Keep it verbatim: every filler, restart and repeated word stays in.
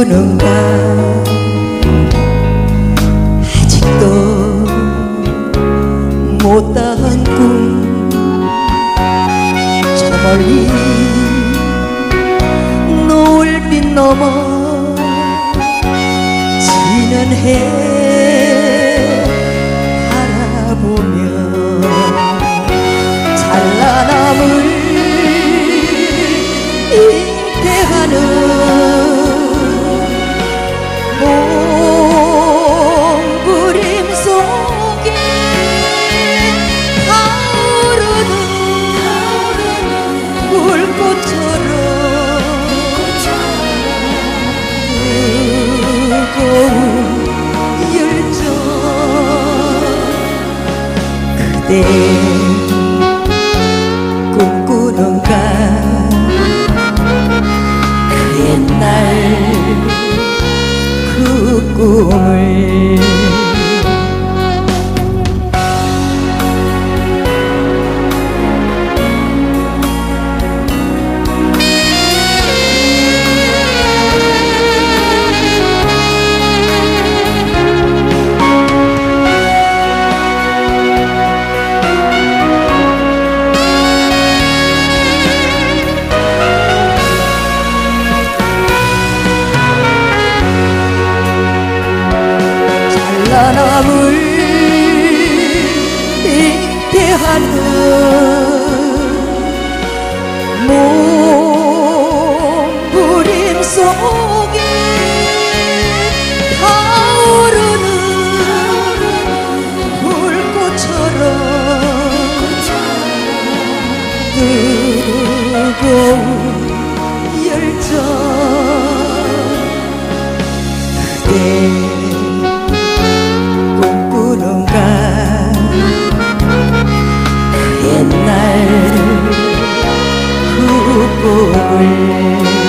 꿈꾸는가 아직도 못다한 꿈 저 멀리 노을빛 넘어 지는 해 바라보며 찬란함을 잉태하는 몸부림 속에 타오르는 불꽃처럼 뜨거운 열정 그대 꿈꾸는가 그 옛날 그 꿈을 찬란함을 잉태하는 몸부림 속에 타오르는 불꽃처럼 뜨거운 열정 그대 꿈꾸는가 그 옛날 그 꿈을